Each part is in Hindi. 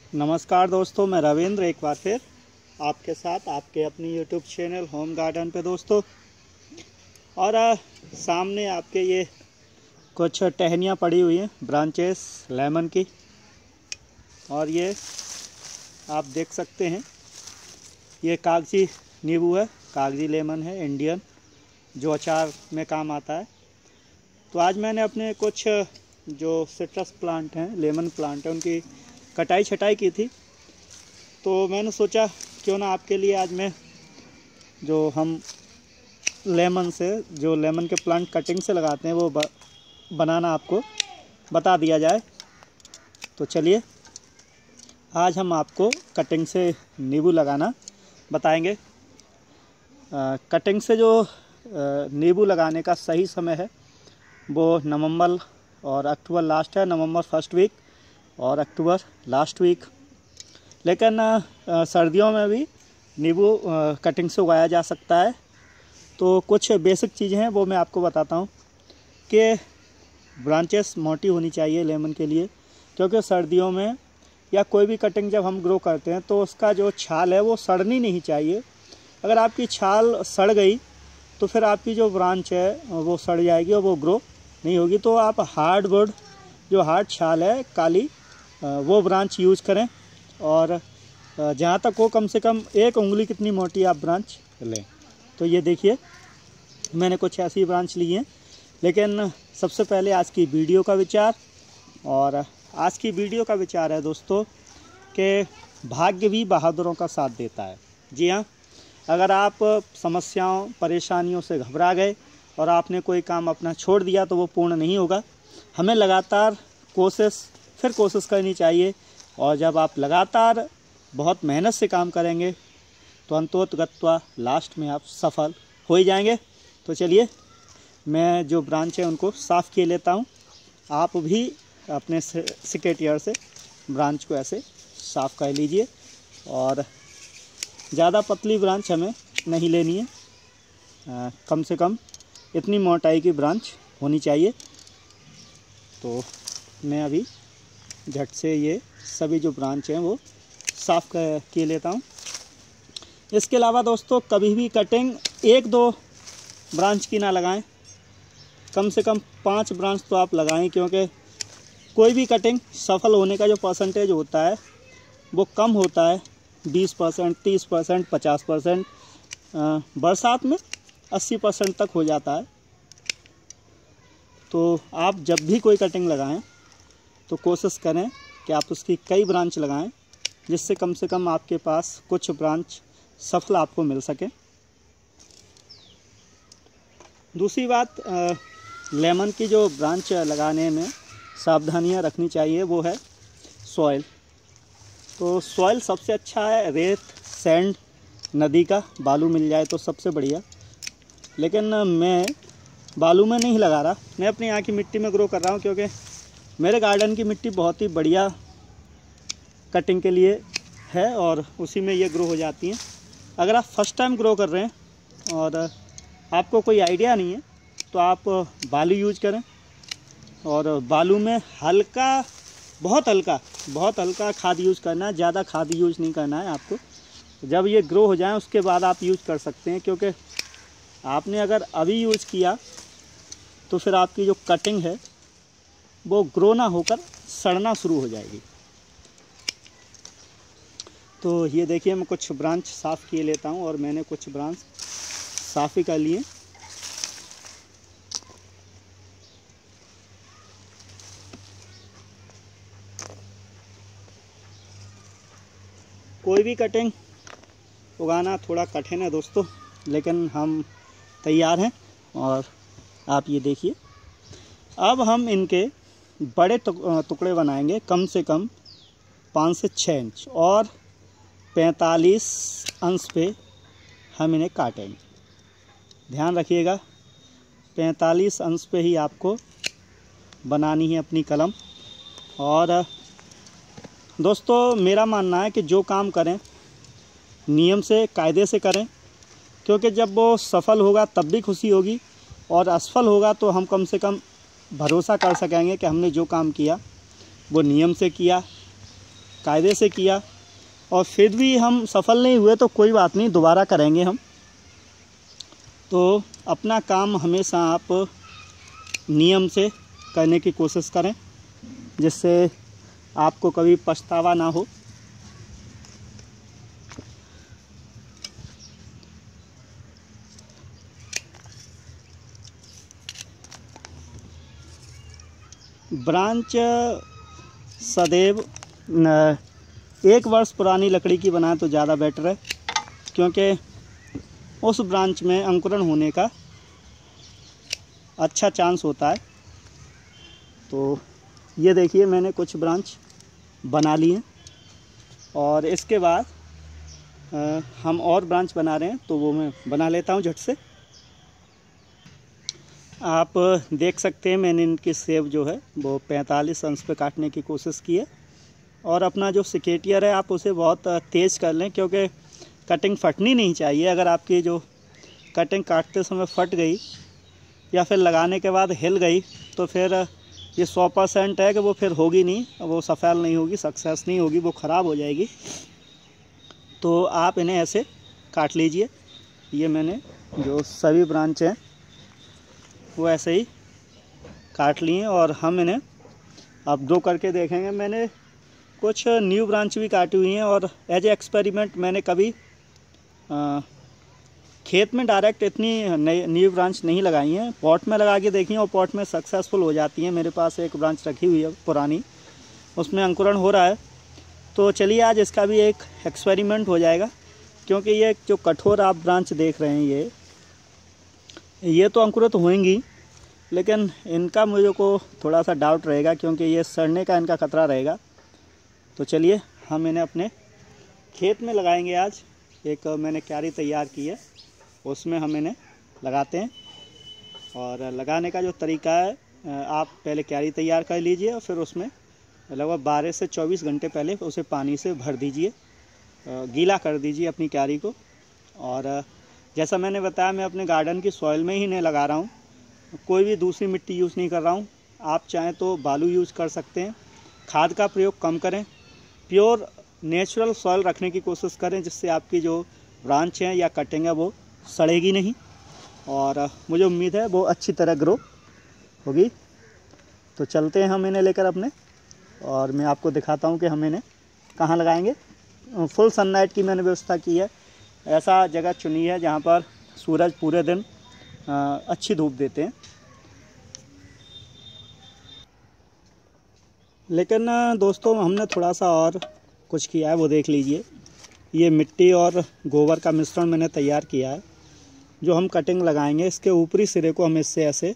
नमस्कार दोस्तों, मैं रविंद्र एक बार फिर आपके साथ आपके अपनी यूट्यूब चैनल होम गार्डन पे दोस्तों। और सामने आपके ये कुछ टहनियाँ पड़ी हुई हैं, ब्रांचेस लेमन की। और ये आप देख सकते हैं, ये कागजी नींबू है, कागजी लेमन है इंडियन, जो अचार में काम आता है। तो आज मैंने अपने कुछ जो सिट्रस प्लांट हैं, लेमन प्लांट हैं, उनकी कटाई छटाई की थी। तो मैंने सोचा क्यों ना आपके लिए आज मैं जो हम लेमन से जो लेमन के प्लांट कटिंग से लगाते हैं वो बनाना आपको बता दिया जाए। तो चलिए आज हम आपको कटिंग से नींबू लगाना बताएंगे। कटिंग से जो नींबू लगाने का सही समय है वो नवंबर और अक्टूबर लास्ट है, नवंबर फर्स्ट वीक और अक्टूबर लास्ट वीक। लेकिन सर्दियों में भी नींबू कटिंग से उगाया जा सकता है। तो कुछ बेसिक चीज़ें हैं वो मैं आपको बताता हूँ कि ब्रांचेस मोटी होनी चाहिए लेमन के लिए, क्योंकि सर्दियों में या कोई भी कटिंग जब हम ग्रो करते हैं तो उसका जो छाल है वो सड़नी नहीं चाहिए। अगर आपकी छाल सड़ गई तो फिर आपकी जो ब्रांच है वो सड़ जाएगी और वो ग्रो नहीं होगी। तो आप हार्डवुड जो हार्ड छाल है काली वो ब्रांच यूज़ करें, और जहाँ तक हो कम से कम 1 उंगली कितनी मोटी आप ब्रांच लें। तो ये देखिए मैंने कुछ ऐसी ब्रांच ली हैं। लेकिन सबसे पहले आज की वीडियो का विचार, और आज की वीडियो का विचार है दोस्तों कि भाग्य भी बहादुरों का साथ देता है। जी हाँ, अगर आप समस्याओं परेशानियों से घबरा गए और आपने कोई काम अपना छोड़ दिया तो वो पूर्ण नहीं होगा। हमें लगातार कोशिश करनी चाहिए, और जब आप लगातार बहुत मेहनत से काम करेंगे तो अंतोतगत्वा लास्ट में आप सफल हो ही जाएंगे। तो चलिए मैं जो ब्रांच है उनको साफ़ किए लेता हूँ। आप भी अपने सिकेटियर से ब्रांच को ऐसे साफ़ कर लीजिए, और ज़्यादा पतली ब्रांच हमें नहीं लेनी है, कम से कम इतनी मोटाई की ब्रांच होनी चाहिए। तो मैं अभी झट से ये सभी जो ब्रांच हैं वो साफ़ किए लेता हूँ। इसके अलावा दोस्तों कभी भी कटिंग 1-2 ब्रांच की ना लगाएं, कम से कम 5 ब्रांच तो आप लगाएं, क्योंकि कोई भी कटिंग सफल होने का जो परसेंटेज होता है वो कम होता है, 20%, 30%, 50%, बरसात में 80% तक हो जाता है। तो आप जब भी कोई कटिंग लगाएं तो कोशिश करें कि आप उसकी कई ब्रांच लगाएं, जिससे कम से कम आपके पास कुछ ब्रांच सफल आपको मिल सके। दूसरी बात, लेमन की जो ब्रांच लगाने में सावधानियां रखनी चाहिए वो है सॉइल। तो सॉइल सबसे अच्छा है रेत, सैंड, नदी का बालू मिल जाए तो सबसे बढ़िया। लेकिन मैं बालू में नहीं लगा रहा, मैं अपनी यहाँ की मिट्टी में ग्रो कर रहा हूँ, क्योंकि मेरे गार्डन की मिट्टी बहुत ही बढ़िया कटिंग के लिए है और उसी में ये ग्रो हो जाती हैं। अगर आप फर्स्ट टाइम ग्रो कर रहे हैं और आपको कोई आइडिया नहीं है तो आप बालू यूज करें, और बालू में बहुत हल्का खाद यूज़ करना है, ज़्यादा खाद यूज़ नहीं करना है आपको। जब ये ग्रो हो जाए उसके बाद आप यूज़ कर सकते हैं, क्योंकि आपने अगर अभी यूज़ किया तो फिर आपकी जो कटिंग है वो ग्रो ना होकर सड़ना शुरू हो जाएगी। तो ये देखिए मैं कुछ ब्रांच साफ़ किए लेता हूँ, और मैंने कुछ ब्रांच साफ़ ही कर लिए। कोई भी कटिंग उगाना थोड़ा कठिन है दोस्तों, लेकिन हम तैयार हैं। और आप ये देखिए, अब हम इनके बड़े टुकड़े बनाएंगे, कम से कम 5 से 6 इंच, और 45 अंश पे हम इन्हें काटेंगे। ध्यान रखिएगा 45 अंश पे ही आपको बनानी है अपनी कलम। और दोस्तों मेरा मानना है कि जो काम करें नियम से कायदे से करें, क्योंकि जब वो सफल होगा तब भी खुशी होगी, और असफल होगा तो हम कम से कम भरोसा कर सकेंगे कि हमने जो काम किया वो नियम से किया, कायदे से किया और फिर भी हम सफल नहीं हुए तो कोई बात नहीं, दोबारा करेंगे हम। तो अपना काम हमेशा आप नियम से करने की कोशिश करें, जिससे आपको कभी पछतावा ना हो। ब्रांच सदैव 1 वर्ष पुरानी लकड़ी की बनाए तो ज़्यादा बेटर है, क्योंकि उस ब्रांच में अंकुरण होने का अच्छा चांस होता है। तो ये देखिए मैंने कुछ ब्रांच बना ली हैं और इसके बाद हम और ब्रांच बना रहे हैं, तो वो मैं बना लेता हूँ झट से। आप देख सकते हैं मैंने इनकी सेव जो है वो 45 अंश पे काटने की कोशिश की है। और अपना जो सिकेटियर है आप उसे बहुत तेज़ कर लें, क्योंकि कटिंग फटनी नहीं चाहिए। अगर आपकी जो कटिंग काटते समय फट गई या फिर लगाने के बाद हिल गई तो फिर ये 100% है कि वो फिर होगी नहीं, वो सफल नहीं होगी, सक्सेस नहीं होगी, वो ख़राब हो जाएगी। तो आप इन्हें ऐसे काट लीजिए। ये मैंने जो सभी ब्रांच हैं वो ऐसे ही काट लिए और हम इन्हें अब दो करके देखेंगे। मैंने कुछ न्यू ब्रांच भी काटी हुई हैं और एज ए एक्सपेरिमेंट मैंने कभी खेत में डायरेक्ट इतनी न्यू ब्रांच नहीं लगाई हैं, पॉट में लगा के देखी हैं और पॉट में सक्सेसफुल हो जाती हैं। मेरे पास एक ब्रांच रखी हुई है पुरानी, उसमें अंकुरण हो रहा है। तो चलिए आज इसका भी एक एक्सपेरिमेंट हो जाएगा, क्योंकि ये जो कठोर आप ब्रांच देख रहे हैं ये तो अंकुरित होंगी, लेकिन इनका मुझे को थोड़ा सा डाउट रहेगा, क्योंकि ये सड़ने का इनका खतरा रहेगा। तो चलिए हम इन्हें अपने खेत में लगाएंगे आज। एक मैंने क्यारी तैयार की है, उसमें हम इन्हें लगाते हैं। और लगाने का जो तरीका है, आप पहले क्यारी तैयार कर लीजिए और फिर उसमें लगभग 12 से 24 घंटे पहले उसे पानी से भर दीजिए, गीला कर दीजिए अपनी क्यारी को। और जैसा मैंने बताया मैं अपने गार्डन की सॉइल में ही इन्हें लगा रहा हूँ, कोई भी दूसरी मिट्टी यूज़ नहीं कर रहा हूँ। आप चाहें तो बालू यूज़ कर सकते हैं। खाद का प्रयोग कम करें, प्योर नेचुरल सॉइल रखने की कोशिश करें, जिससे आपकी जो ब्रांच है या कटिंग है वो सड़ेगी नहीं और मुझे उम्मीद है वो अच्छी तरह ग्रो होगी। तो चलते हैं हम इन्हें लेकर अपने, और मैं आपको दिखाता हूँ कि हम इन्हें कहाँ लगाएंगे। फुल सनलाइट की मैंने व्यवस्था की है, ऐसा जगह चुनी है जहाँ पर सूरज पूरे दिन अच्छी धूप देते हैं। लेकिन दोस्तों हमने थोड़ा सा और कुछ किया है, वो देख लीजिए। ये मिट्टी और गोबर का मिश्रण मैंने तैयार किया है। जो हम कटिंग लगाएंगे इसके ऊपरी सिरे को हम इससे ऐसे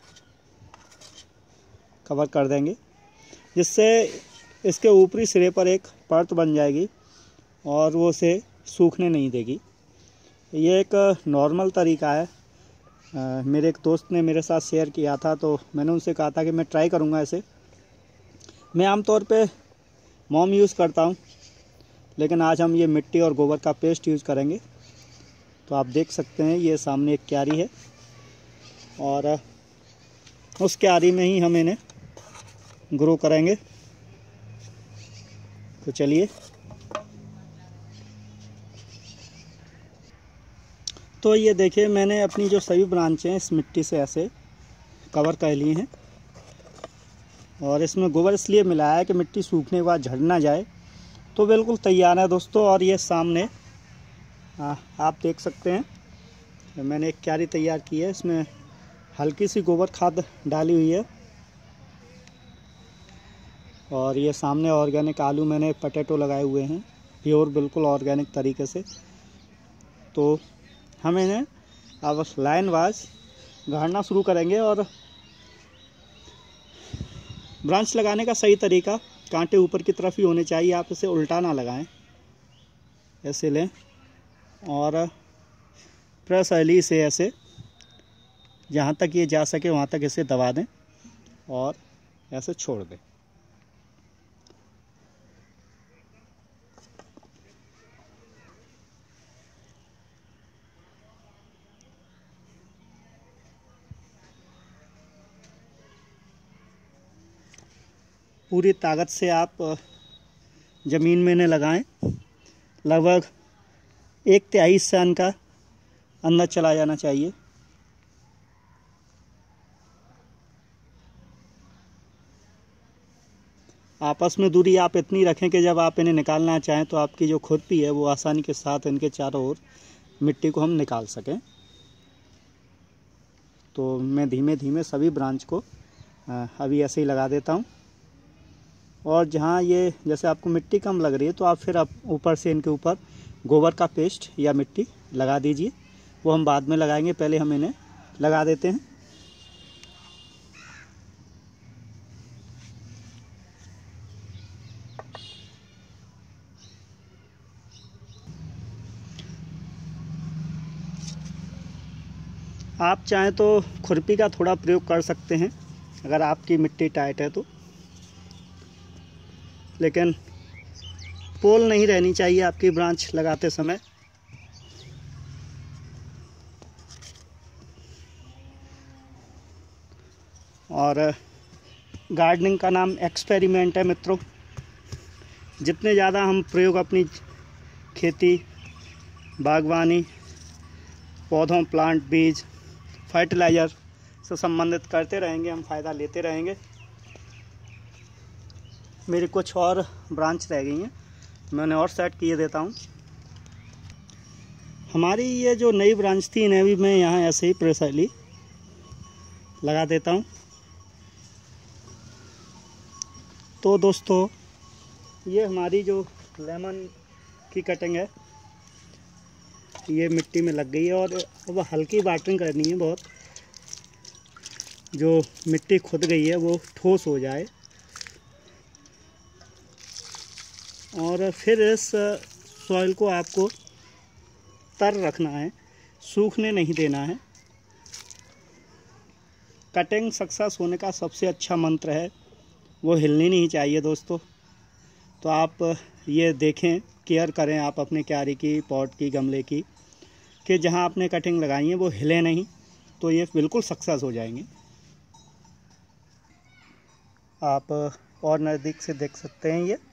कवर कर देंगे, जिससे इसके ऊपरी सिरे पर एक परत बन जाएगी और वो उसे सूखने नहीं देगी। ये एक नॉर्मल तरीका है, मेरे एक दोस्त ने मेरे साथ शेयर किया था, तो मैंने उनसे कहा था कि मैं ट्राई करूँगा ऐसे। मैं आमतौर पे मोम यूज़ करता हूँ, लेकिन आज हम ये मिट्टी और गोबर का पेस्ट यूज़ करेंगे। तो आप देख सकते हैं ये सामने एक क्यारी है और उस क्यारी में ही हम इन्हें ग्रो करेंगे। तो चलिए, तो ये देखिए मैंने अपनी जो सभी ब्रांचें इस मिट्टी से ऐसे कवर कर लिए हैं और इसमें गोबर इसलिए मिलाया है कि मिट्टी सूखने के बाद झड़ ना जाए। तो बिल्कुल तैयार है दोस्तों। और ये सामने आप देख सकते हैं मैंने एक क्यारी तैयार की है, इसमें हल्की सी गोबर खाद डाली हुई है। और ये सामने ऑर्गेनिक आलू मैंने पोटैटो लगाए हुए हैं, प्योर बिल्कुल ऑर्गेनिक तरीके से। तो हम इन्हें अब लाइन वाइज गाड़ना शुरू करेंगे। और ब्रांच लगाने का सही तरीका कांटे ऊपर की तरफ ही होने चाहिए, आप इसे उल्टा ना लगाएं। ऐसे लें और प्रेस ऑयली से ऐसे जहाँ तक ये जा सके वहाँ तक इसे दबा दें और ऐसे छोड़ दें। पूरी ताकत से आप ज़मीन में इन्हें लगाएं। लगभग 1/3 हिस्सा इनका अंदर चला जाना चाहिए। आपस में दूरी आप इतनी रखें कि जब आप इन्हें निकालना चाहें तो आपकी जो खुरपी है वो आसानी के साथ इनके चारों ओर मिट्टी को हम निकाल सकें। तो मैं धीमे धीमे सभी ब्रांच को अभी ऐसे ही लगा देता हूँ। और जहाँ ये जैसे आपको मिट्टी कम लग रही है तो आप फिर आप ऊपर से इनके ऊपर गोबर का पेस्ट या मिट्टी लगा दीजिए। वो हम बाद में लगाएंगे, पहले हम इन्हें लगा देते हैं। आप चाहें तो खुरपी का थोड़ा प्रयोग कर सकते हैं अगर आपकी मिट्टी टाइट है तो, लेकिन पोल नहीं रहनी चाहिए आपकी ब्रांच लगाते समय। और गार्डनिंग का नाम एक्सपेरिमेंट है मित्रों। जितने ज़्यादा हम प्रयोग अपनी खेती, बागवानी, पौधों, प्लांट, बीज, फर्टिलाइज़र से संबंधित करते रहेंगे, हम फ़ायदा लेते रहेंगे। मेरी कुछ और ब्रांच रह गई हैं, मैं उन्हें और सेट किए देता हूँ। हमारी ये जो नई ब्रांच थी इन्हें भी मैं यहाँ ऐसे ही प्रेशरली लगा देता हूँ। तो दोस्तों, ये हमारी जो लेमन की कटिंग है ये मिट्टी में लग गई है और अब हल्की वाटरिंग करनी है बहुत, जो मिट्टी खुद गई है वो ठोस हो जाए। और फिर इस सॉइल को आपको तर रखना है, सूखने नहीं देना है। कटिंग सक्सेस होने का सबसे अच्छा मंत्र है, वो हिलनी नहीं चाहिए दोस्तों। तो आप ये देखें, केयर करें आप अपने क्यारी की, पॉट की, गमले की, कि जहां आपने कटिंग लगाई है वो हिले नहीं, तो ये बिल्कुल सक्सेस हो जाएंगे। आप और नज़दीक से देख सकते हैं ये।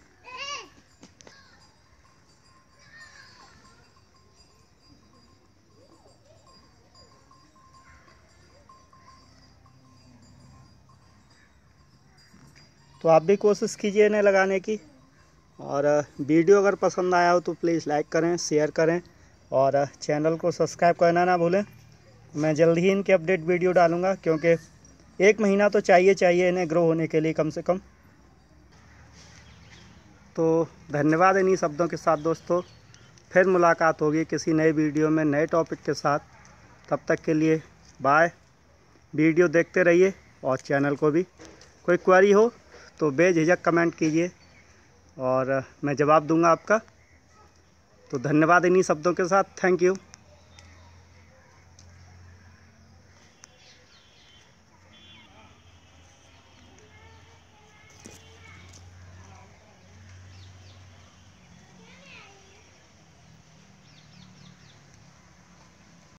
तो आप भी कोशिश कीजिए इन्हें लगाने की। और वीडियो अगर पसंद आया हो तो प्लीज़ लाइक करें, शेयर करें और चैनल को सब्सक्राइब करना ना भूलें। मैं जल्द ही इनके अपडेट वीडियो डालूंगा, क्योंकि 1 महीना तो चाहिए इन्हें ग्रो होने के लिए कम से कम। तो धन्यवाद इन्हीं शब्दों के साथ दोस्तों। फिर मुलाकात होगी किसी नए वीडियो में नए टॉपिक के साथ। तब तक के लिए बाय। वीडियो देखते रहिए और चैनल को भी। कोई क्वेरी हो तो बेझिझक कमेंट कीजिए और मैं जवाब दूंगा आपका। तो धन्यवाद इन्हीं शब्दों के साथ। Thank you.